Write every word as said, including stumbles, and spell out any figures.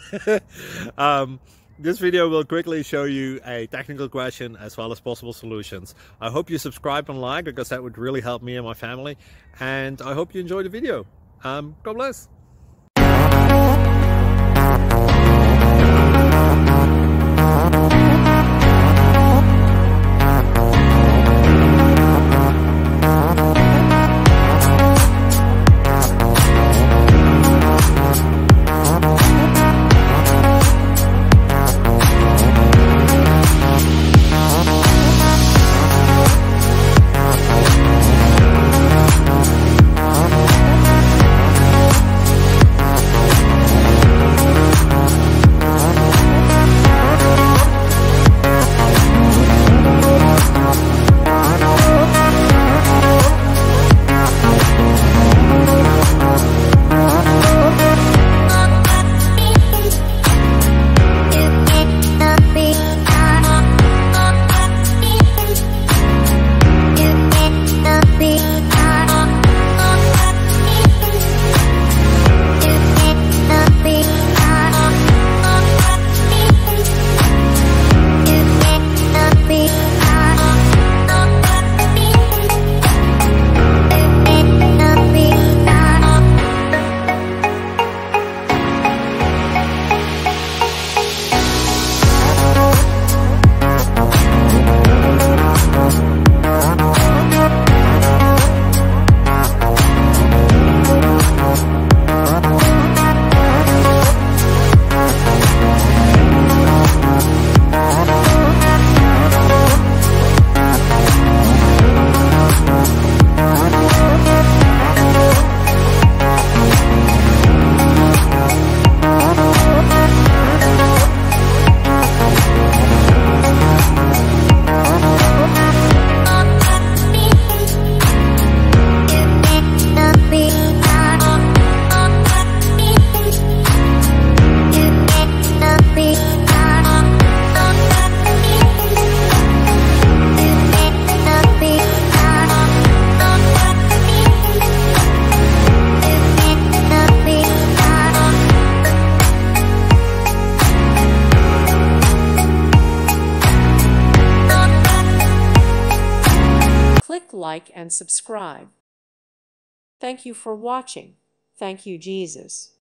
um, this video will quickly show you a technical question as well as possible solutions. I hope you subscribe and like, because that would really help me and my family. And I hope you enjoy the video. Um, God bless. Click like and subscribe. Thank you for watching. Thank you, Jesus.